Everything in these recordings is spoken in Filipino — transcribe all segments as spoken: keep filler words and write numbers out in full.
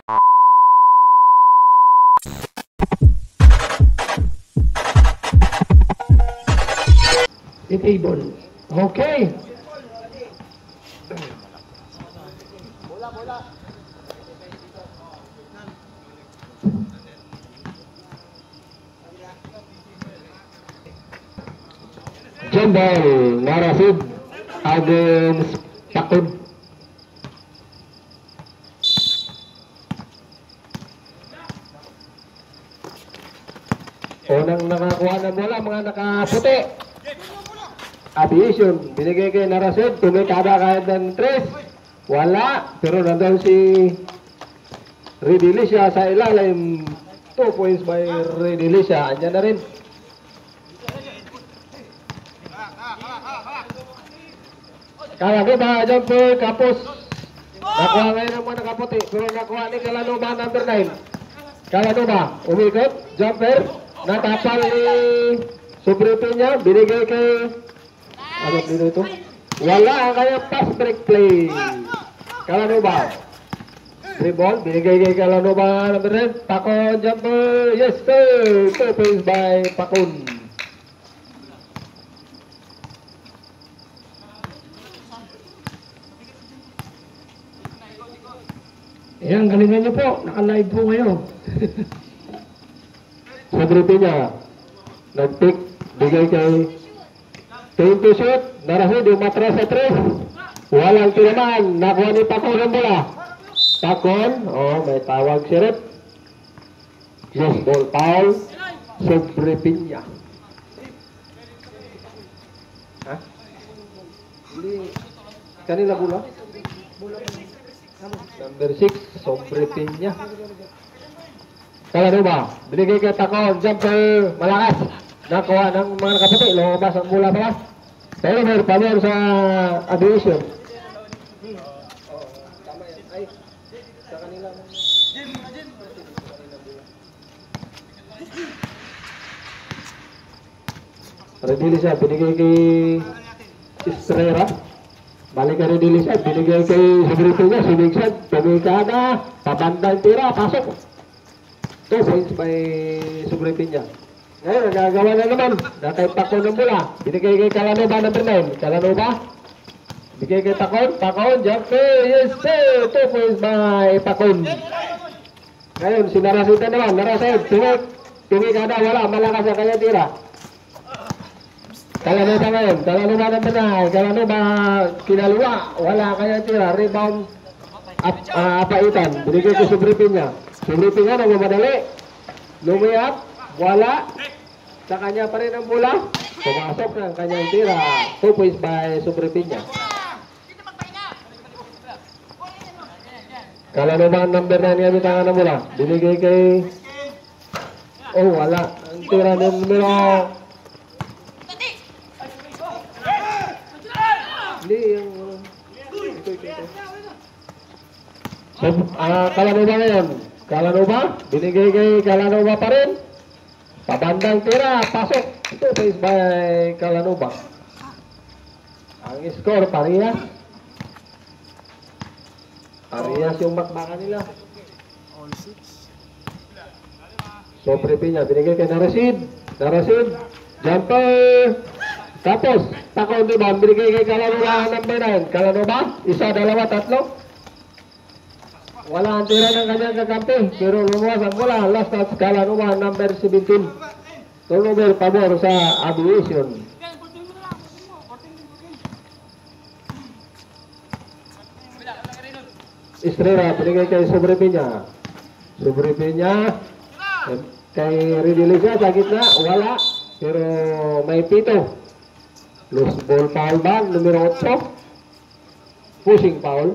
Table. Okay. Bola, bola. Jambal, Narasid against Pakun. Unang nakakuha ng bola, mga nakaputi. Aviation, binigay kay Narasid, tumikada kahit ng tres. Wala, pero nandun si Redilicia sa ilalim. two points by Redilicia. Andiyan na rin. Kala ko ba, jumper, kapos. Nakuha ngayon ang mga nakaputi, pero nakuha ni Kalanuba number nine. Kalanuba, umikot, jumper, natapal ni Subripinya, binigay kay ano dito ito? Wala, kaya pass break play. Kalanuba. Dribble, binigay kay Kalanuba number nine. Pakon, jumper, yes sir. Two points by Pakon. Ayan, galingan nyo po. Naka-live po ngayon. Sa grupo niya, nag-pick, bigay kay twenty shot, Narasid, umatra sa tres. Walang tinaman, nakuha ni Pakon ang bola. Pakon, oh, may tawag si Rep. Yes, ball foul. Sobrepinya. Ha? Hindi, kanila bola? Number six, Sobrepinya. Kalanuba, binigay kay Pakon, jumper, malakas. Nakuha ng mga nakaputi, lumabas ang bola pala. Pero may pamor sa aviation. Ay, sa kanila. Redilicia, binigay kay Estrera. Balik ka Redilicia, binigay kay Subripinya, sumigsan, tumikada, pabandang tira, pasok. Two points by Subripinya. Ngayon, nagagawa na naman. Nakay Pakon ng bola. Binigay kay Kalanuba number nine. Kalanuba. Binigay kay Pakon. Pakon, jumper. Yes, sir. Two points by Pakon. Ngayon, si Narasita naman. Narasid. Tumik. Tumik ada. Wala. Malakas ang kanya tira. Kalanuba ngayon. Kalanuba number nine. Kalanuba kinaluwa. Wala kanya tira. Rebound. Ap, uh, apaitan. Binigay kay Subripinya. Subripinya na mamadali. Lumiyap. Wala. Sa kanya pa rin ang bola. Pumasok na ang kanyang tira. Two points by Subripinya. Kalanuba number nine nga bitangan ng bola. Binigay kay... Oh, wala. Ang tira ng numero... Hindi, yung... Ito, ito, ito. So, uh, Kalanuba ngayon. Kalanuba. Binigay kay Kalanuba pa rin. Pabandang tira, pasok. Ito face by Kalanuba. Ang score, parehas. Parehas yung bakbakan nila. Sobrepinya, binigay kay Narasid. Narasid, jumper. Tapos, Pakon rebound, binigay kay Kalanuba number nine. Kalanuba, isa, dalawa, tatlo. Wala ang tira ng kanyang kakampi, pero lumuwas ang bola. Last touch, Kalanuba, number seventeen. Turnover pabor sa aviation. Estrera, binigay kay Sobrepinya. Sobrepinya, kay Redilicia, sa gitna, wala. Pero may pito. Loose ball foul ba? Numero eight. Pushing foul.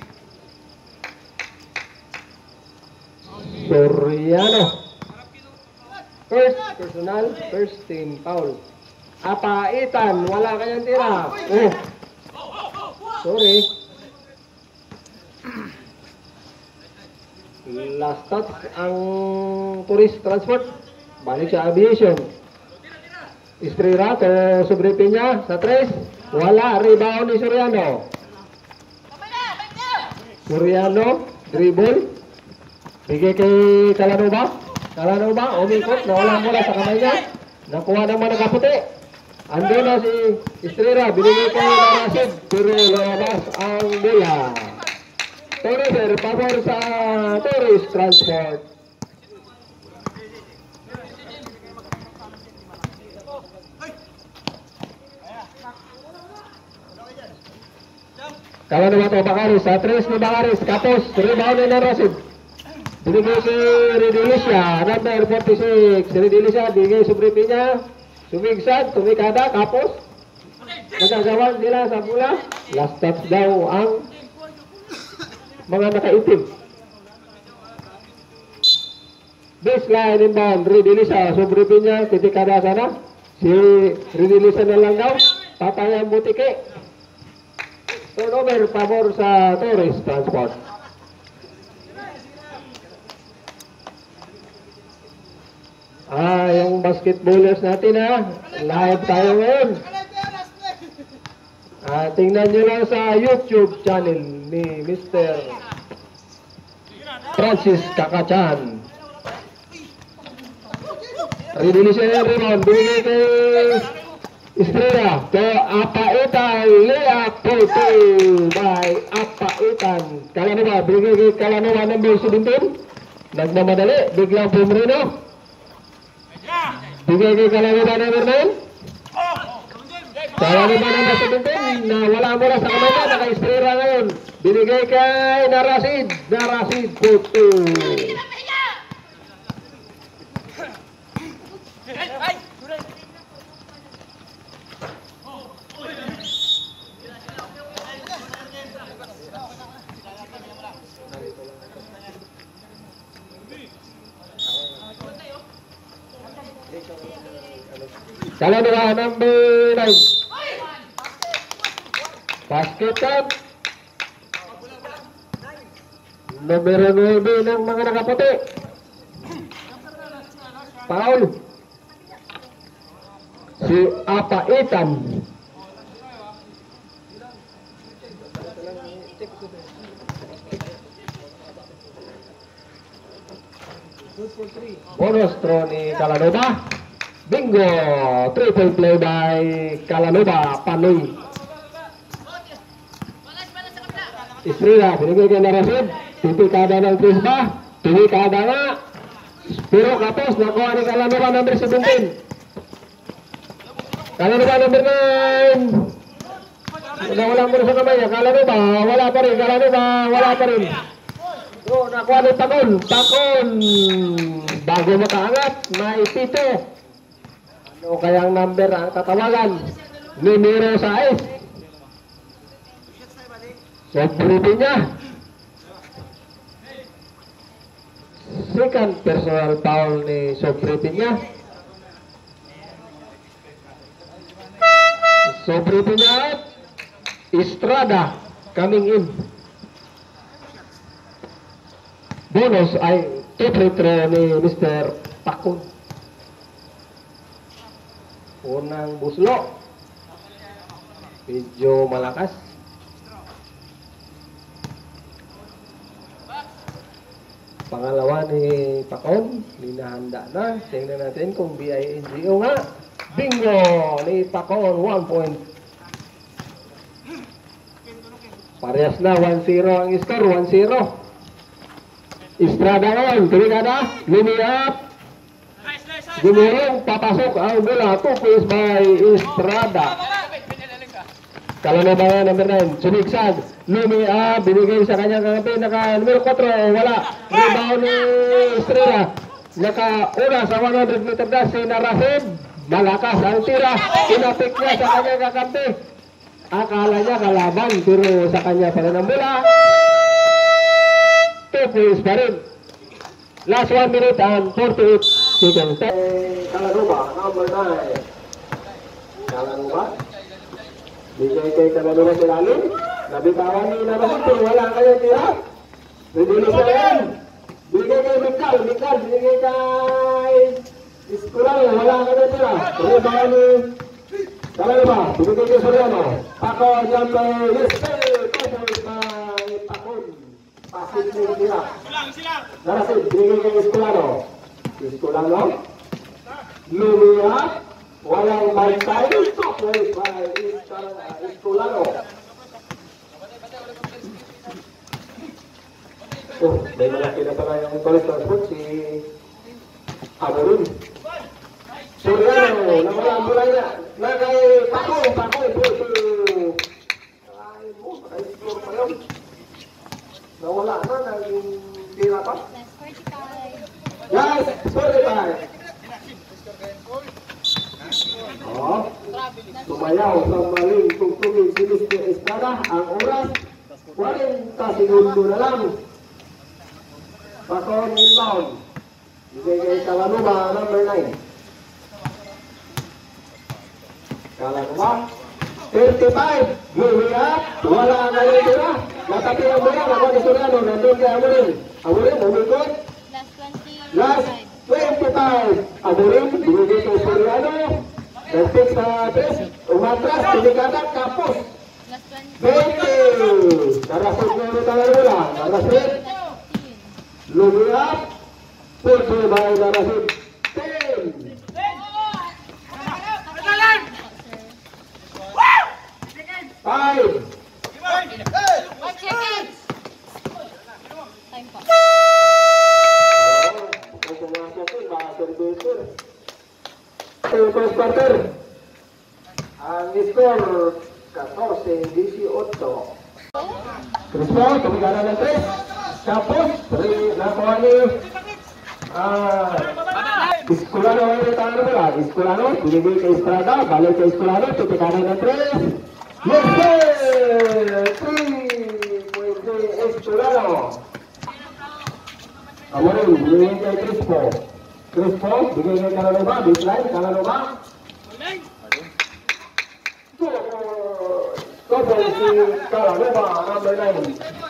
Soriano. First personal, first team foul. Apaitan, wala kanyang tira. Oh. Sorry. Last touch ang tourist transport. Balik sa aviation. Estrera to Sobrepinya sa tres. Wala, rebound ni Soriano. Soriano, dribble. Bigay kay Kalanuba. Kalanuba, umikot, nawala mula sa kamay niya. Nakuha naman ng kaputi. Ando na si Estrella, binigay kay Narasid, pero lumabas ang bola. Torres, pabor sa Torres Transport. Kalau naman ito, Bakaris, sa tres ni Bakaris, kapos, rebound ni Narasid. Binigay kay Redilicia, number forty-six, Redilicia, binigay subripi niya, sumigsad, tumikada, kapos. Nagagawan nila sa bola, last touch daw ang mga nakaitim. Baseline inbound, Redilicia, subripi niya, titikada sana. Si Redilicia na lang daw, papayang butike. Turnover pabor sa Torres Transport. Ah, yung basketballers natin ha. Live tayo ngayon. Ah, tingnan nyo lang sa YouTube channel ni Mister Francis Kakachan. Redilicia yung rebound. Binigay kay Estrella. To Apaitan. Lea Porto by Apaitan. Kalanuba. Binigay kay Kalanuba number seventeen. Nagmamadali. Biglang Pumrino. Bigay kay Kalanuba number nine. Kalanuba number seventeen. Na wala mo na sa kamay na. Naka-Estrella ngayon. Binigay kay Narasid. Narasid Porto. Kalanuba number nine. Basketan. Numero nueve ng mga nakaputi. Paul. Si Apaitan. Bonus throw ni Kalanuba. Bingo! Triple play by Kalanuba, Panoy. Estrella, binigay kay Narasid. Tipikada ng Trisba. Tipikada nga. Pero kapos, nakuha ni Kalanuba number seventeen. Kalanuba number nine. Wala mo na sa kamay. Kalanuba, wala pa rin. Kalanuba, wala pa rin. So, nakuha ni Takon. Takon. Bago makaangat, naipito. Ano kayang number ang tatawagan? Numero sais. Sobriti niya. Second personal foul ni Sobriti niya. Sobriti niya. Estrada coming in. Bonus ay two-free throw ni Mister Takon. Unang buslo. Medyo malakas. Pangalawa ni Pakon. Linahanda na. Tingnan natin kung B I N G O nga. Bingo ni Pakon. one point. Parehas na. one zero ang score. one zero. Estrada ngayon. Tumikada. Lumiap. Gumulong, papasok ang bola, two points by Estrada. Kalanuba nga number nine, sumigsad. Lumia, binigay sa kanyang kampi, naka numero four, wala. Rebound ni Estrella. Naka una sa one hundred meter dash si Narasid. Malakas ang tira. Pinapik niya sa kanyang kakampi. Akala niya kalaban, pero sa kanya pa rin ang bola. Two points pa rin. Last one minute and forty-eight seconds. Kalanuba, number nine. Kalanuba. Bigay kay Kalanuba si Lalim. Nabitawan ni Narasid, pero wala kayo tira. Redilicia yan. Bigay kay Mikal. Mikal, bigay kay Iskulal. Wala kayo tira. Rebound ni Kalanuba. Bigay kay Soriano. Pako, Jambe, Listel. Covered by Pakon. Pasig ni tira. Narasin, binigay kay Escolano. Escolano. Lumiya. Walang bantay. Place by Escolano. Oh, may malaki na pala yung college transport si Amorin. Soriano, nawala ang bulay na. Nagay Pakoy, Pakoy, Pakoy. Ay mo, naka-explore pa yun. Nawala na, naging tira pa. Yes, forty-five. Oh, sumayaw sa maling tugtugin si mister Estrada. Ang oras, forty segundo na lang. Pakon inbound. Ibigay Kalanuba, number nine. Kalanuba. thirty-five. Moving up. Wala na yung tira. Natapi ang bola. Nakuha ni Soriano. Nandun kay Amorin. Amorin, umikot. Last twenty-five. Amorin, binigay kay Soriano. Nag-fix sa tres. Umatras. Pinikatak. Kapos. twenty. Narasot na yung Kalanuba. Narasot. Moving up. Pulso by Narasot. ten. Five. One second. Time pa. First quarter. Ang score fourteen eighteen. Crispo, tumigana ng tres. Tapos, nakuha ni ah Escolano ay retalo bola. Escolano, binigay kay Estrada, balik kay Escolano, tumigana ng tres. Yes, sir! three point three Escolano. Amorin, binigay kay Crispo. Crispo, binigay kay Kalanuba, baseline, Kalanuba. Double si Kalanuba, number nine.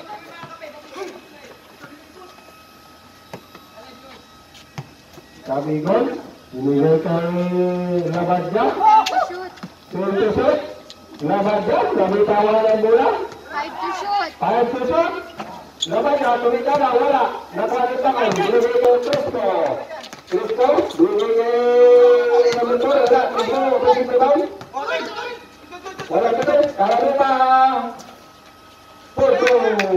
Kabigon, binigay kay Labadja. Shoot. Two to shoot. Labadja, nabitawan ng bola. Five to shoot. Five to shoot. Labadja, tumika na, wala. Nakalita ko, binigay kay Crispo. Crispo, binigay kay Namutor, wala. Crispo, pwede ba? Wala ka doon, Kalanuba. Pulso.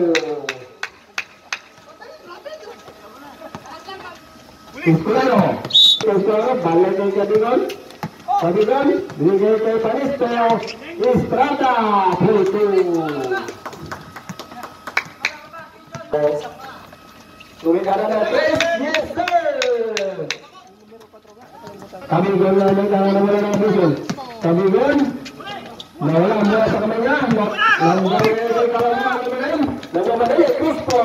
Escolano. Escolano, balik kay Kabigon. Kabigon, binigay kay Panisto. Estrada. Pulso. Tumigana na tres. Yes, sir! Kabigon na lang ang nawala ng puso. Kabigon. Nawala ang mula sa kamay niya. Nanggawin kay Kalanuba. Nagmamadali. Crispo.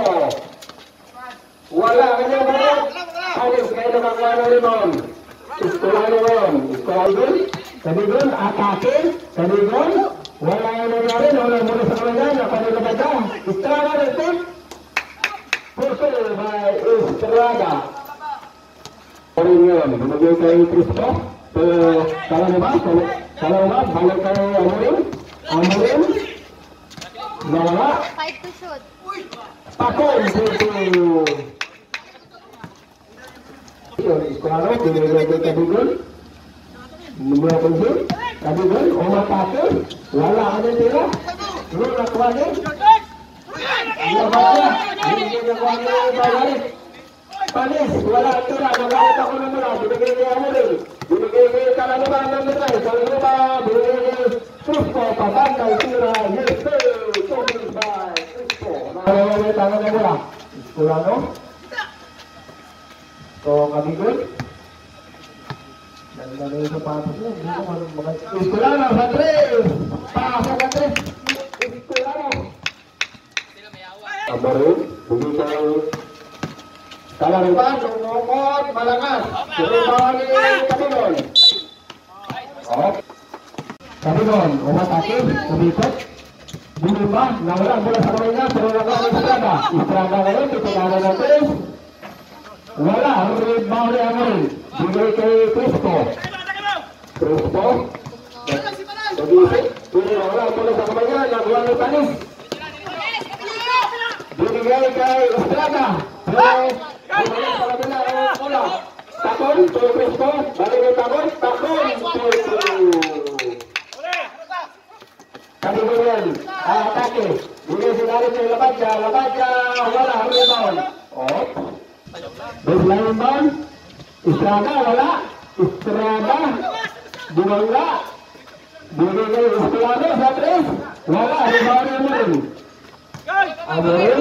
Wala kanyang barot. Alis kayo naman ng limon. Escolano yun. Escolano. Kabigon. Atake. Kabigon. Wala yung nangyari. Nawala ang mula sa kamay niya. Napanilabad ka. Estrada rin. Puso by Estrada. Orin yun. Binagay kay Crispo. Kalanuba. Kalanuba. Balik kay Amorin. Amorin. Nawala. Five to shoot. Pakon. Puso. Escolano, binigay kay Kabigon. Numero puso. Kabigon, umatake. Wala ka ng tira. Rule na kuha niya. Labadja. Binigay na kuha niya yung balik. Panis, wala ang tira. Nagkakita ko na mula. Binigay kay Amorin. Binigay kay Kalanuba ng nitay. Kalanuba, binigay kay Crispo. Pabantay tira. Yes, sir! Total by Crispo. Nakalawa yung tangan na mula. Escolano. So, Kabigon. Ganda na yung sapatos niya. Hindi ko mga... Escolano sa tres! Pasok sa tres! Escolano! Amorin, buli kay Kalanuba, sumukot, malangas. Sumukot ni Kabigon. Oh. Kabigon, umatake, sumikot. Bumimba, nawala mula sa kamay niya, pero nagawa ni Estrada. Estrada ngayon, titigana ng tres. Wala, ang rebound ni Amorin. Bigay kay Crispo. Crispo. Nag-iisip. Pwede na wala mula sa kamay niya, nagawa ni Panis. Bigay binigay kay Estrada. Pero, bumalik sa kabila ang bola. Takon, to Crispo. Balik kay Takon, Takon, to Kabibuyan, atake. Bigay si Dalit kay Labadja. Labadja, wala, rebound. Oh. Baseline rebound. Estrada, wala. Estrada. Bumangga. Bigay kay Estrada sa tres. Wala, rebound yung Amorin. Amorin.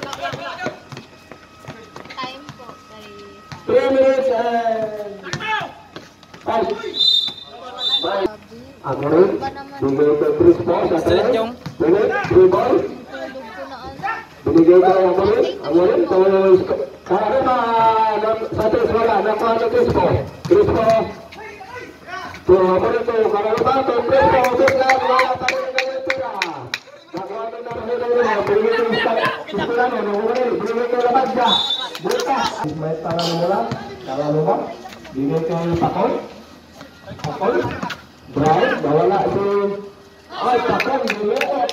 Time po. three minutes and five. Five. Amorin. Bigay kay Crispo sa tres. Bigay, three ball. Tulog ko na ano. Binigay kay Amorin. Amorin, to kaya ba sa tres wala. Nakuha ni Crispo. Crispo. To Amorin to. Kaya ba to Crispo. Biglang wala pa rin kayo tira. Nakuha ni Namorin kayo. Binigay kay Istilano. Nakuha binigay kay Labadja. Bukas. May para mula. Kaya ba? Binigay kay Pakol. Pakol. Brian, nawala si... Ay, Pakol. Binigay.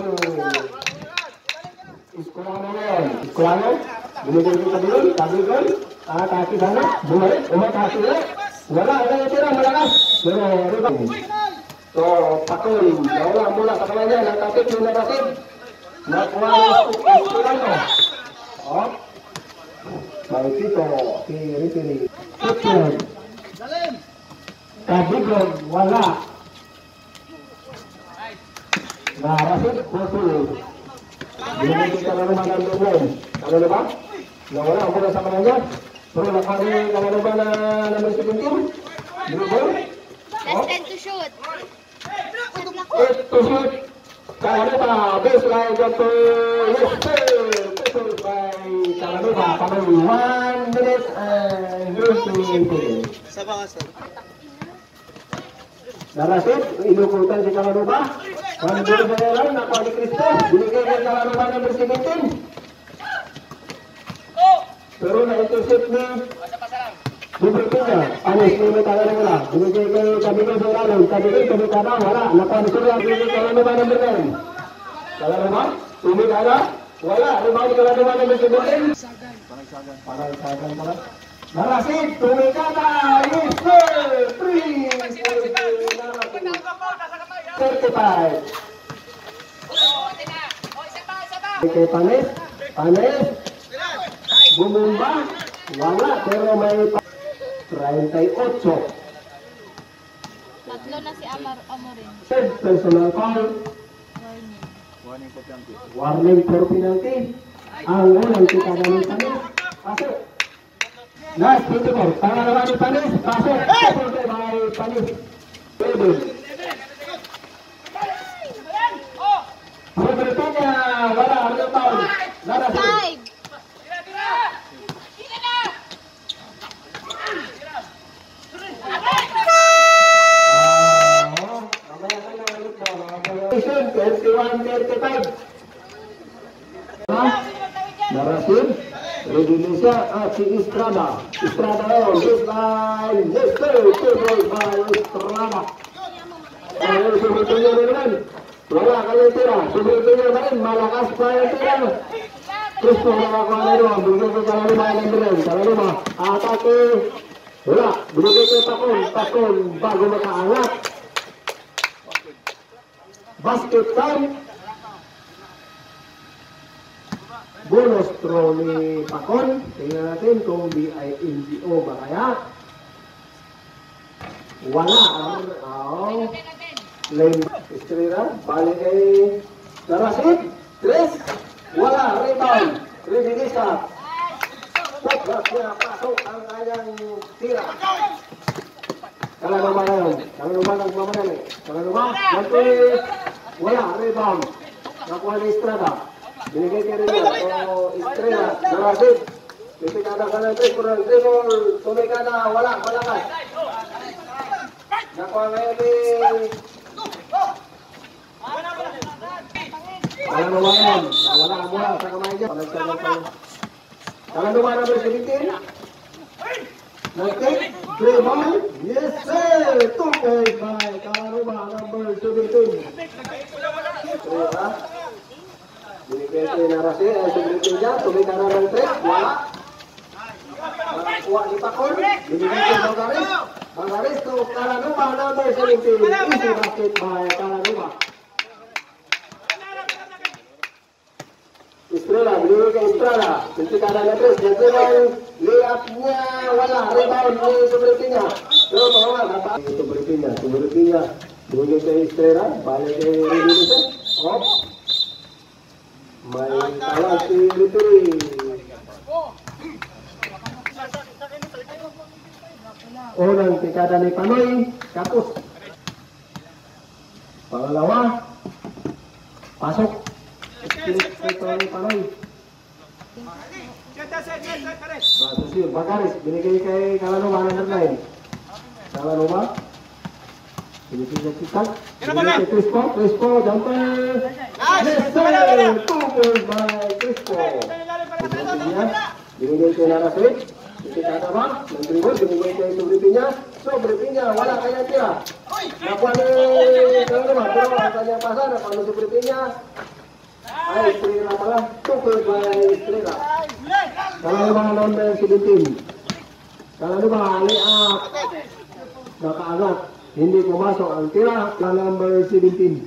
Iskulano ngayon. Iskulano. Binigay kay Kabilon. Kabilon. Ah, kaki sana. Bumalik. Umatasi ulit. Wala. Wala yung tira. Malakas. Pero, rebound. So, Pakol. Nawala mula sa kamay niya. Nagkapit yung nabasid. Nakuha yung Iskulano. Oh. Mautito. Si Ripini. Kitchen. Kabilon. Wala. Narasid. Putul. Binigay kita na naman ang doon. Ano na ba? Nawala ako na sa kananya. Pero nakari naman na ba na naman si Pintim? Binigay? Last ten to shoot. eight to shoot. Kalanuba, baseline got to Lester. Pistol by Kalanuba. Kamay one minute and fifty seconds. Narasid, inukutan si Kalanuba. One goal sa lang, nakuha ni Cristo. Binigay kay Kalanuba number seventeen. Pero na-intercept ni Dubritinya. Anis, ni may tala na wala. Binigay kay Kabigay sa Ralong. Kabigay, Kabigada, wala. Nakuha ni Surya, binigay kay Kalanuba number nine. Kalanuba, Kabigada, wala. Rebound ni Kalanuba number seventeen. Panay-sagan pala. Narasid, Kabigada, yes sir! Three! thirty-five. Kay Panes, Panes, Bumumba, wala, pero may thirty-eight. Tatlo na si Amar Amorin. Third personal foul, Warning. warning for penalty. Ang unang kita ng Panes, pasok. Last twenty-four, pangalawa ni Panes, pasok. Pasok by Panes. Pwede. Robertanya, wala, ano taon? Narasid. Five. twenty-one thirty-five. Narasid. Ready Lisa at si Estrada. Estrada yun. Baseline. Lester. Two goals by Estrada. Ayaw, sumuntunya rin naman. Wala kayo tira. Sumuntunya pa rin. Malakas pa yung tira. Gusto nakakuha na rin. Bigay ko Kalanuba ng rin. Kalanuba. Atake. Wala. Bigay ko Takon. Takon. Bago makaangat. Basket time. Bonus throw ni Pakon. Tingnan natin kung B I N G O ba kaya. Wala. Oh. Lane. Estrella. Balik kay Narasid. Tres. Wala. Rebound. Ridilisa. Pagkat niya pasok ang kanyang tira. Kalanuba na yun. Kalanuba nagmamadali. Kalanuba. Mantulis. Wala. Rebound. Nakuha ni Estrada. Binigay kay Rina o Estrella. Narasid. Pipikada ka ng tres. Kurang dribble. Tumikada. Wala. Malakas. Nakuha ngayon ni Kalanuba yan. Wala ang mula sa kamay niya. Panagsagang pa yun. Kalanuba number seventeen. Nag-take. Dribble. Yes sir. Tukay by Kalanuba number seventeen. Estrella. Binigay binigay kay Narasi, ay sublitin niya, tumika na ng tres, wala. Kuha ni Pakon, binigay kay Magaris. Magaris to Kalanuma, number seventeen, easy basket by Kalanuma. Estrella, binigay kay Estrella, tumika na ng tres, yan yung layup niya, wala, rebound ni sublitin niya. Pero mga nata, sublitin niya, sublitin niya, binigay kay Estrella, balik kay Ridilisa, op. May tawag si Lituri. Unang tikada ni Panoy, kapos. Pangalawa, pasok. Ito ni Panoy. Bagus yun, Bakaris, binigay kay Kalanuma, number nine. Kalanuma. Binigay kay Kitak. Binigay kay Crispo, Crispo, jumper. Mister! Two goals by Crispo. Binigay kay Naraswit. Kita ba? Nag-dribble, binigay kay Sobripinya. Sobripinya, wala kaya tira. Nakuha ni Kalanuma, pero ang kanyang pasa, nakuha ni Sobripinya. Ay, Estrella pala. Two goals by Estrella. Kalanuma number seventeen. Kalanuma, lay-up. Nakaangat. Hindi pumasok ang tira na number seventeen.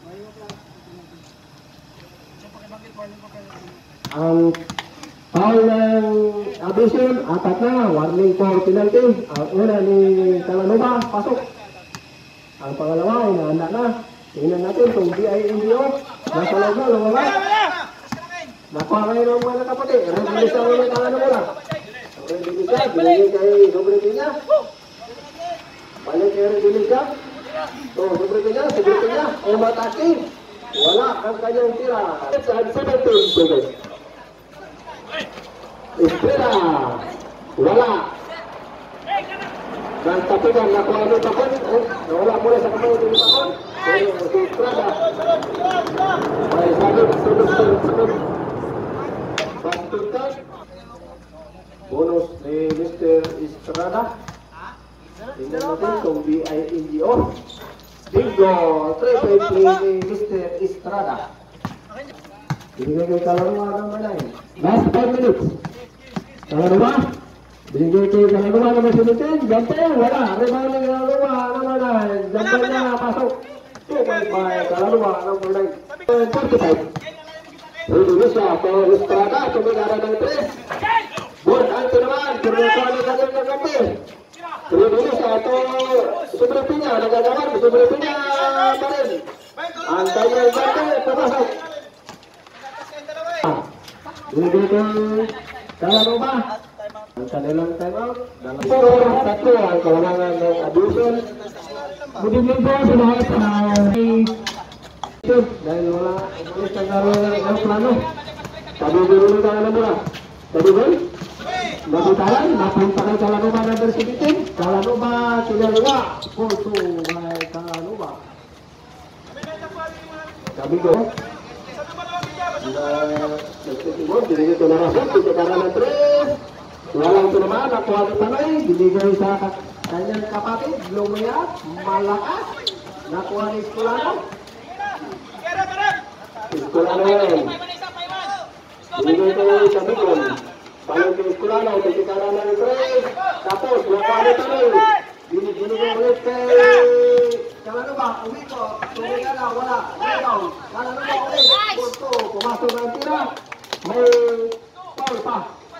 Ang foul ng Abison, apat na, warning for penalty. Ang una ni Kalanuma, pasok. Ang pangalawa ay nahanda na. Tingnan natin kung B I N D O. Nasa loob na, lumabas. Nakuha kayo ng mga nakapati. Rebilis ang ulit Kalanuma na. Rebilis na, binigay kay Sobripinya. Balik kay Rebilis. So, Sobripinya, Sobripinya, umatake. Wala ang kanyang tira. seventeen, guys. Estrella, wala. Dan tapi kan nakuha ni Pakon, nawala mula sa kamay ni Pakon. Pero si Estrella, ay sagot, sunod, sunod, sunod. Bastutag. Bonus ni Mister Estrella. Tingnan natin kung B I N G O. Bingo, three point three ni Mister Estrella. Binigay kay Kalanuma number nine. Last five minutes. Kalanuma. Binigay kay Kalanuma number seventeen. Jumper, wala. Rebound ni Kalanuma number nine. Jumper na, pasok. two point five, Kalanuma number nine. forty-five. Indonesia, Paul Estrella, tumigara ng tres. Buat anto naman, turnukan ni Kalanuma jumper. Indonesia, ito, Sobripinya, nagagawin, Sobripinya pa rin. Ang kanyang jumper, papasok. Binigay kay Kalanuma. Ang kanilang time out. Puro tatlo ang kawalangan ng Abison. Budigin po sa lahat ng dahil wala umalis ang karoon ng plano. Tabigil ulit ang Kalanuma. Tabigil. Nabitalan. Napunta kay Kalanuma number seventeen. Kalanuma Tulialuwa. four two by Kalanuma. Tabigil. Nagtitibod, binigay ko na rason, pinagkaroon ng tres. Walang ito naman, nakuha ni Panoy, binigay sa kanyang kapatid, lumayat, malakas. Nakuha ni Escolano. Escolano yun. Binigay kay Tabicon. Palang kay Escolano, pinagkaroon ng tres. Tapos, nakuha ni Panoy. Binigay ulit kay Kalanuma, umiko, tumigay na, wala, rebound. Kalanuma ulit, gusto, pumasok ng tira. May foul pa.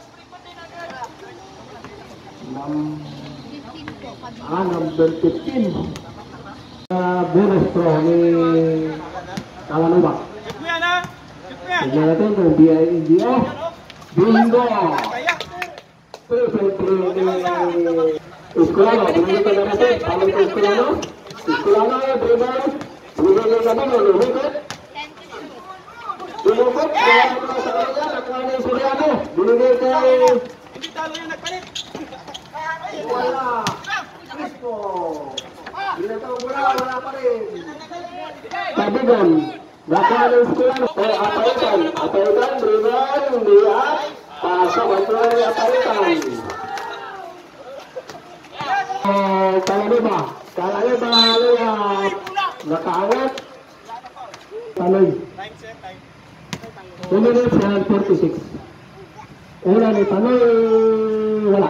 Num ah, number fifteen. Uh, bonus pro ni Kalanuma. Tignan natin kung B I N G O. Bingo! Perfect play ni Escolano. Binigay ka na natin. Palang kay Escolano. Escolano, dribble. Binigay ka naman, lumikot. Lumikot. Kaya naman sa kanya, nakuha ni Escolano. Binigay kay wala. Crispo. Binataw mula, wala pa rin. Tabigon. Nakuha ni Escolano. Eh, apaitan. Apaitan, dribble, lihat. Pasok, ito ay apaitan. Oh, Kalanuma. Kalanuma, lihat. Nakaangat. Panoy. two minutes and forty-six. Una ni Panoy, wala.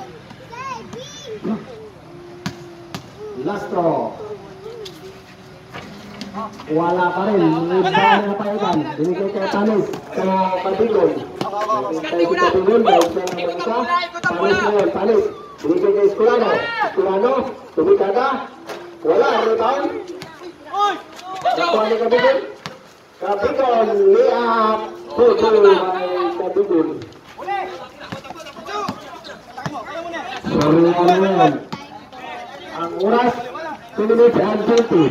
Last throw. Wala pa rin. Iba na paitan. Binigay kay Panoy sa Pabigol. Kay Pabigol, dahil sa isa. Panoy ngayon, Panoy. Binigay kay Escolano. Escolano, tumikada. Wala, rebound. Nakuha ni Kabigol. Kabigol, liap. Putol ay Kabigol. Sorry ano yan. Ang oras, two minutes and twenty.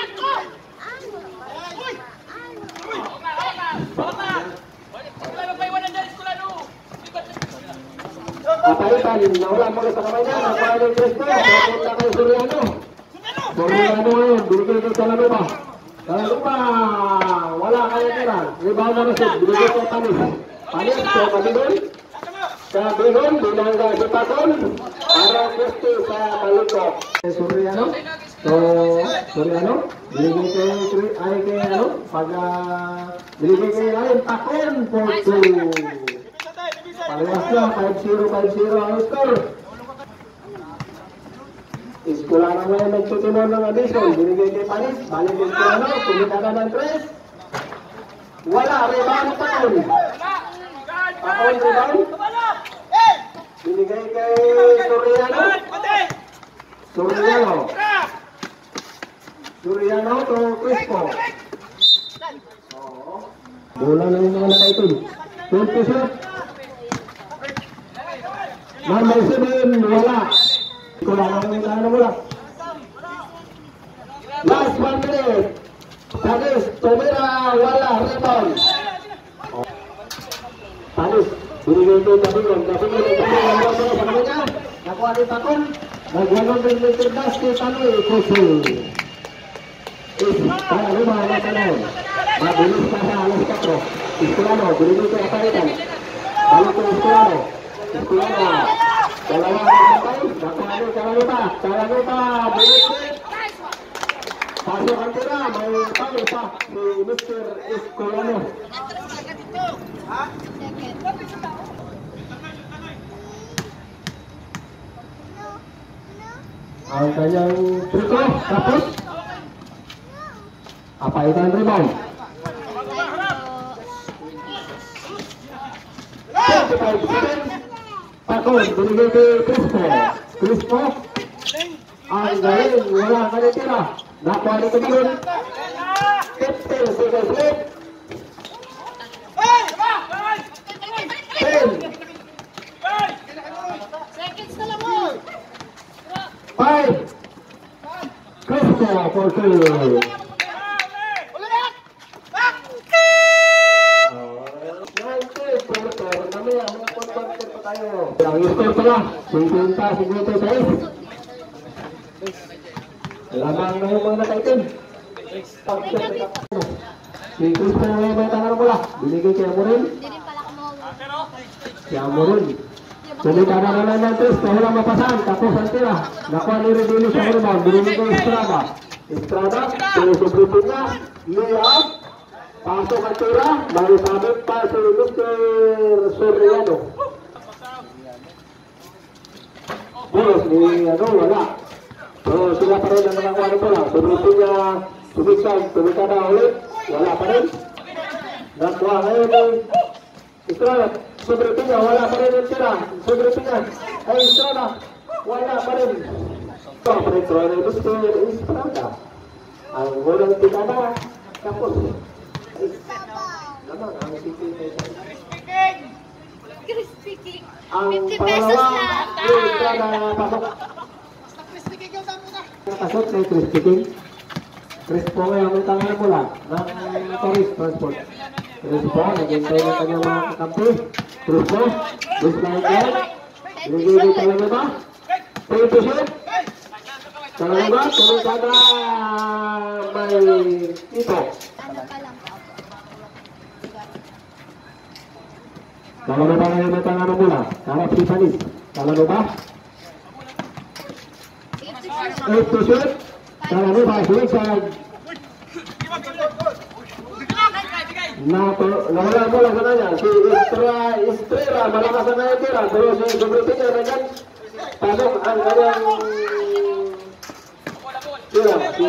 Apaitan, nawala mo sa kamay niya. Nakuha ni Cristo. Napunta kay Soriano. Soriano ngayon, binigay kay Talanuba. Talanuba, wala kaya tira. Rebound na nasin, binigay kay Panis. Panis, kay Kabigol. Kabigol, binangga si Pakol. Para Cristo sa Paliko. Soriano. So, Soriano, binigay kay, ay kay ano, pag binigay kay Ryan Pakol for two. Parehas na, five zero, five zero ang score. Escolano ngayon nagtutunan ng addition. Binigay kay Panis, balik kay Escolano, tumikada ng tres. Wala, rebound pa rin. Pakol, rebound. Binigay kay Soriano. Soriano. Soriano to Crispo. Bola na yung mga nakaitin. twenty shot. Number seven, wala. Kulang ang mga wala. Last one minute. Panis, tumira, wala, rebound. Panis, binigay ko Kabigol. Kabigol, Kabigol, Kabigol, sa kanya. Nakuha ni Pakol. Nagwanon rin ng Tirdas kay Panoy. Kusul. Is, kaya lima, natanong. Mabilis pa sa alas four. Escolano, binigay ko Apaitan. Balik ko Escolano. Escolano. Dalawa ang patay. Nakuha ni Talanuba. Talanuba, binigay. Pasok ang tira. May tayo pa si Mister Escolano. Ang kanyang triko, tapos Apaitan rebound. twenty-five seconds. Pakol, binigay kay Crispo. Crispo, ang galing, wala ka na tira. Nakuha ni Kabigol. fifteen seconds left. ten. five. Crispo for two. Ang score pala, fifty-six. Lamang na yung mga nakaitin. Si Cristo na yung may tangan mula. Binigay kay Amorin. Hindi rin pala kumuha. Si Amorin. Tumikada na lang ng tres, wala mapasan. Tapos ang tira. Nakuha ni Redini sa rebound. Binigay kay Estrada. Estrada, sinusubutin niya. Layup. Pasok ang tira. Marisabit pa si Mister Soriano. Bulos ni ano, wala. So sila pa rin ang nakakuha ng bola. Subutin niya, sumiksag, tumikada ulit. Wala pa rin. Nakuha ngayon ng Estrada. Subutin niya, wala pa rin ang tira. Subutin niya. Ay Estrada, wala pa rin. Ito pa rin ito ay Mister Estrada. Ang walang tikada, tapos. Naman, ang sipin Crispy King. ang fifty pesos pangalawa, lang. yung Estrada pasok. Pasok kay Crispy King. Crispo ngayon, may tangan mo lang ng Tourist Transport. Crispo, naghintay ng kanyang mga kakampi. Crispo, this line yan. Binigay talaga ba? twenty shot. Talaga ba? Tumikada may ito. Ano pa lang. Kalau ba ngayon may tangan mo lang? Harap si Panis. Talaga ba? eight to shoot. Talaga ba? Suicide. Nah, nawala bola sa kanya. Si Istra, Estrella, malakas na yung tira. Pero si Sobrepina na yan, pasok ang kanyang tira. Si...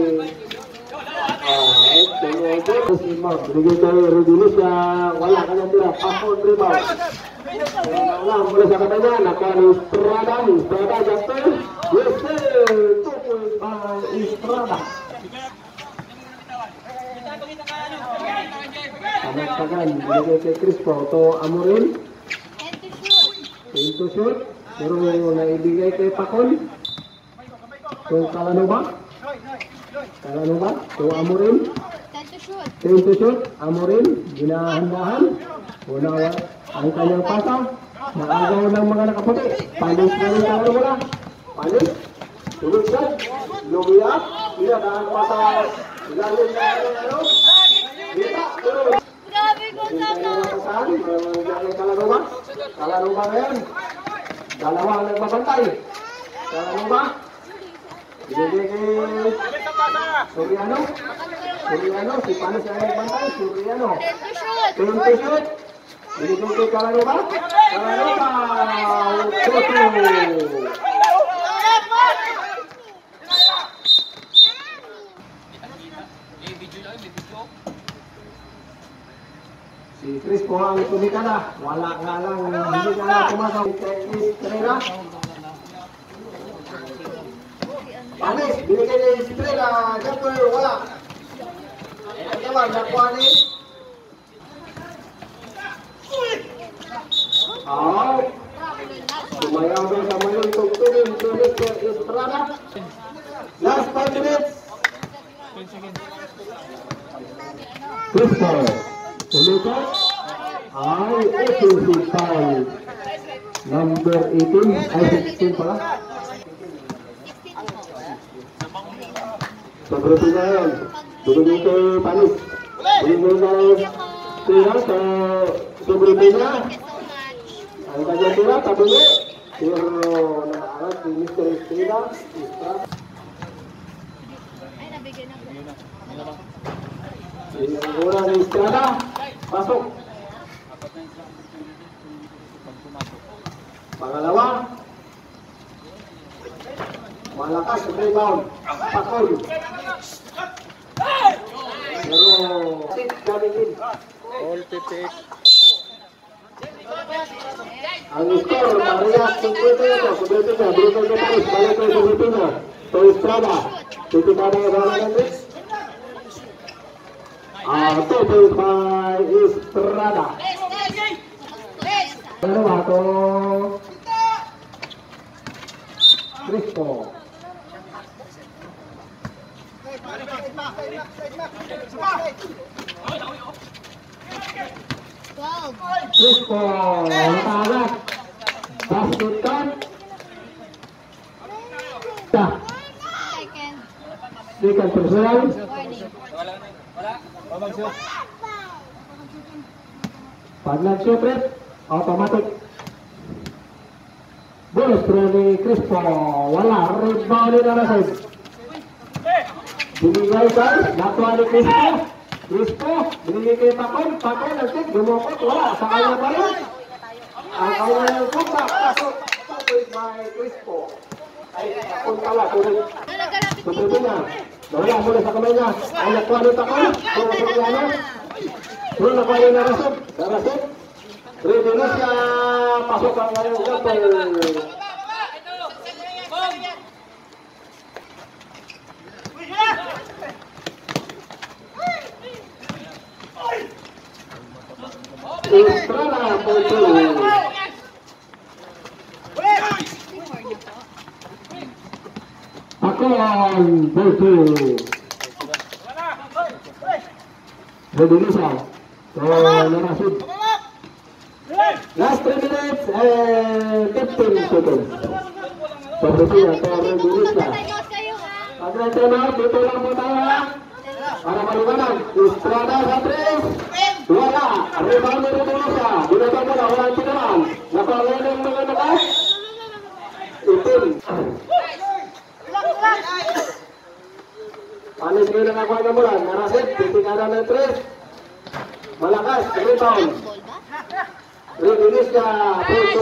Ah, tingnan ito. Si Mark, bigay kay Rodilis na wala kanyang tira. Pasok, rebound. Wala, mula sa kanya, naka ni Estrada. Estrada, Jasper. Yes, sir. two point by Estrada. Tagal, binigay kay Crispo. Ito, Amorin. And to shoot. Into shoot. Pero naibigay kay Pakon. Ito, Kalanuba. Kalanuba. Ito, Amorin. Ten to shoot. Into shoot. Amorin. Ginahandahan. Una, ang kanyang pasa. Naagaw ng mga nakaputi. Panis na rin ang wala. Panis. Tulog siya. Lumiyak. Pinadahan pasa. Ilalim na ano. Dita. Tulog. Grabe ko sana. Kalanuba. Kalanuba ngayon. Dalawa ang nagbabantay. Kalanuba. Binigay kay Suriano. Suriano. Si Panis ang nagbantay. Suriano. Ten to shoot. Ten to shoot. Binigay kay Kalanuba. Kalanuba. Tutu. Si Crispo ang tumikala. Wala nga lang. Hindi nga lang pumasok. Estrella. Panis. Binigay ni Estrella. Jumper. Wala. Ewan. Nakuha ni. Out. Sumayaw na sa mayroon. Tugtugin. Tulis kay Estrella. Last five minutes. Crispo. Tulipat ay offensive foul. Number eighteen, ay sixteen pala. Sobrang na yun. Binigay kay Panis. Binigay kay Tira sa sobrang na. Ang kanyang tira, tabuli. Pero nakaalat si Mister Estrella. Ay, nabigyan ako. Yung una ni Estrella. Pasok. Pangalawa. Malakas sa rebound. Pakol. Pero sit kami din. All titik. Ang score, Maria fifty ito. Subete na. Binigay ko Paris. Balik ko subete na. So Estrella. Titika na yung bala ng Rich. Ah, two point by Estrella. Ano ba ito? Crispo. Twelve. Crispo. Natagat. Basket cut. Second. Second personal. Warning. Pag nag-shoot rin, automatic. Bonus throw ni Crispo. Wala. Rebound ni Narasay. Binigay kay nakuha ni Crispo. Crispo. Binigay kay Pakon. Pakon nag-shoot. Gumukot. Wala. Sa kanya pa rin. Ang kanya yung kumpak. Pasok. Pasok by Crispo. Ay, Pakon pala. Tuloy. Ano nagkalapit Tuloy dito? niya. Nawala mula sa kamay niya. Ang nakuha ni Pakon. Tuloy sa kanya. Tuloy nakuha ni Narasay. Narasay. Ready na siya. Pasok ang kanyang jumper. Estrella for two. Pakon for two. Ready na siya. So, Narasay. Last three minutes and fifteen seconds. Pagkasiya, Torre Durisa. Magpa-timeout kayo ha. Pag na-timeout, dito lang po tayo ha. Para maliwanag, Estrada sa tres. Wala. Rebound ni Durisa. Binatang mo na, walang tinaman. Napangalan ng mga nakas. Itin. Panis kayo na nakuha na mula. Narasip, titikada ng tres. Malakas, rebound. Ball ba? Release niya, puso.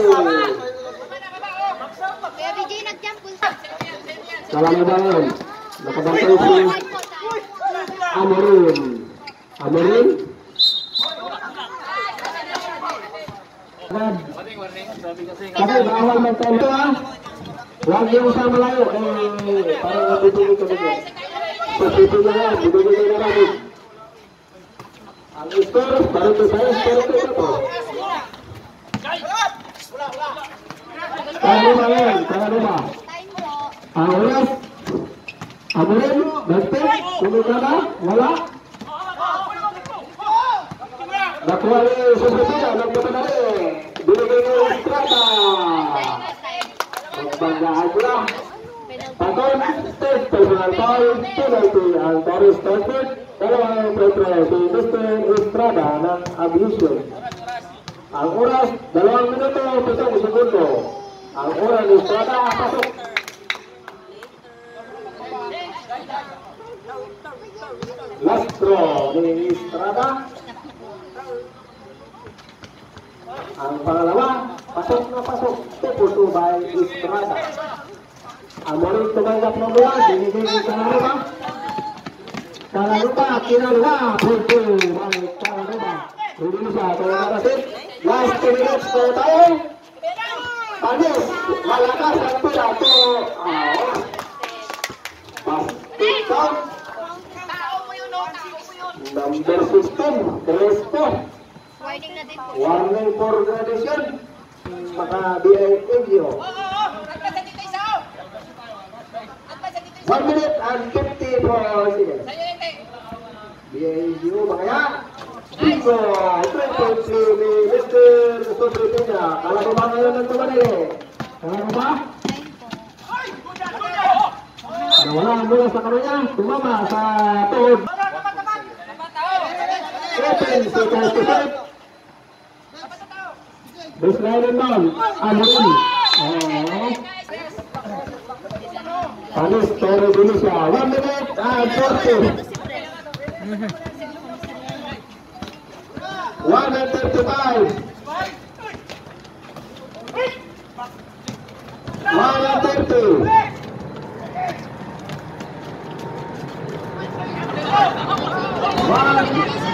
Kuya B J, nag-jump ball. Salam na ba yun? Nakabantay si White po tayo. Amorin. Amorin? Kasi bawal magtalo ito ha. Huwag yung sa malayo. Eh, parang nabibigay ko nito. So, sipin na yan. Bibigay na namin. Ang score, parang ito tayo. Score ito ito. Kaya ba yan? Kaya ba? Time po. Ang oras. Amorin? Nagpit? Tumika ba? Wala? Nakuha ni Susupina. Nagpita na rin. Binigay ng Estrada. Magbanggaan mo lang. Patol, state personal foul, penalty ang Torres Torres. Dalawang pre-pre si Mister Estrada ng abusyon. Ang oras, dalawang minuto, pitong segundo. Ang oras ni Estrada, pasok. Last throw ni Estrada. Ang pangalawa, pasok na pasok. Tupuso by Estrada. Amorin tumanggap ng bola, binigay ni Kalaruba. Kalaruba, kinaluwa, punto by Kalaruba. Hindi siya, tumarasin. Last two minutes po tayo. Panis, malakas ang pila to. Basket count. Number sixteen, Crespo. Warning na din po. Warning for gradation. Maka B I N U. one minute and fifty-four seconds. B I N U makaya. Bingo! Triple ni Mister Susupina. Kala ko ba ngayon ng tumali? Kala ko ba? Time po. Nawala ang mula sa kanya. Tumama sa tuhod. Open seconds to set. Baseline and down. Amorin. Oh. Panis, Torre Delicia. one minute and forty. one and thirty-five. one and thirty. One.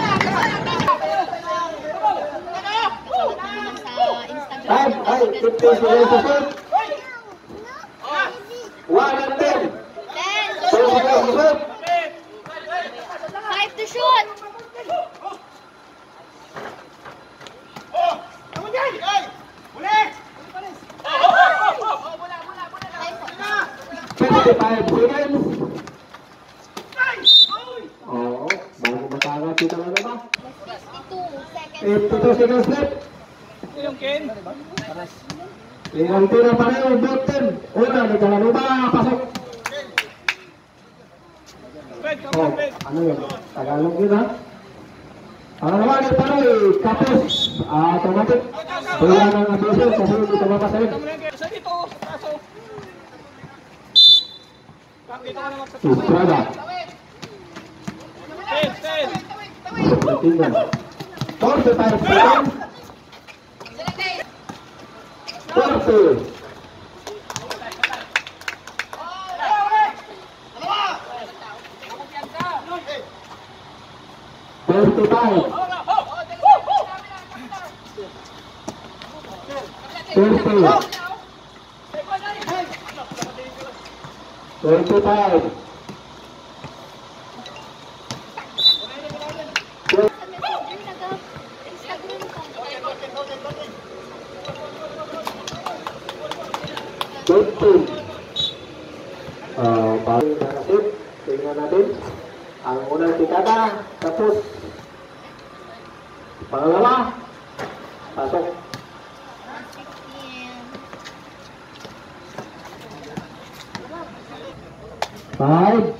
Five, ay, fifty seconds to set. one and ten. Ten. ten seconds to set. Five to shoot. fifty-five seconds. Oo, bago matangad kita talaga ba? fifty-two seconds. fifty-two seconds left. Tingnan tira pa rin, Dutton. Una, ni Kalaruba, pasok. Oh, ano yun? Tagalog yun ha? Ang naman ni Panoy, kapos. Ah, automatic. Wala nang abusin kasi hindi ka mapasahin. Estrada. Tingnan. forty-five seconds. forty. thirty-five. thirty. thirty-five. fifteen. Uh, baru nasib, tingnan natin. Ang unang tikada, tapos. Pangalawa, pasok. Five.